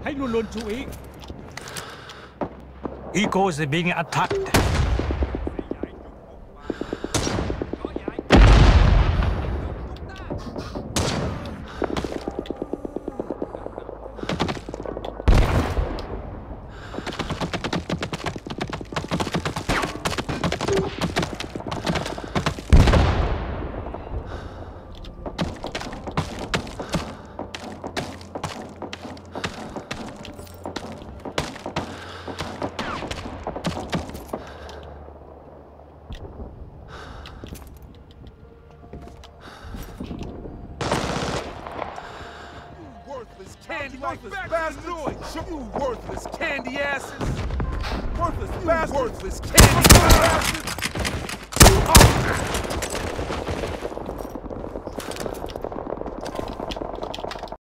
hãy luôn luôn chú ý. Eco is being attacked. You worthless candy asses! Worthless bastard! Worthless candy asses!